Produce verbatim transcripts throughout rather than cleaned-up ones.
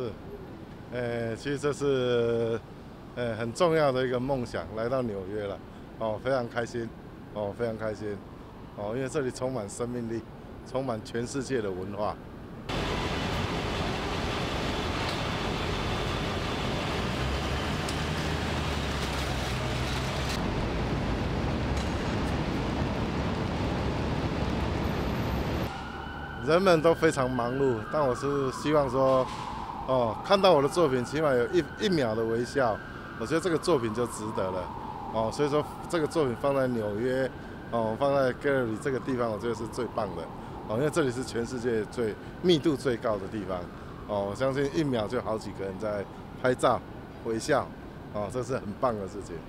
是，呃，其实这是呃很重要的一个梦想，来到纽约了，哦，非常开心，哦，非常开心，哦，因为这里充满生命力，充满全世界的文化。人们都非常忙碌，但我是希望说，哦，看到我的作品，起码有一一秒的微笑，我觉得这个作品就值得了，哦，所以说这个作品放在纽约，哦，放在 Gallery 这个地方，我觉得是最棒的，哦，因为这里是全世界最密度最高的地方，哦，我相信一秒就好几个人在拍照、微笑，哦，这是很棒的事情。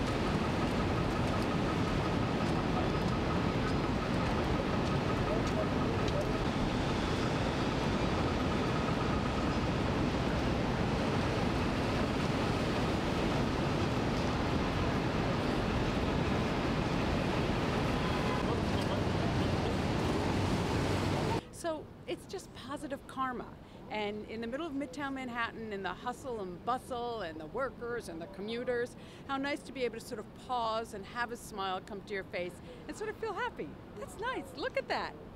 So it's just positive karma. And in the middle of Midtown Manhattan, in the hustle and bustle and the workers and the commuters, how nice to be able to sort of pause and have a smile come to your face and sort of feel happy. That's nice. Look at that.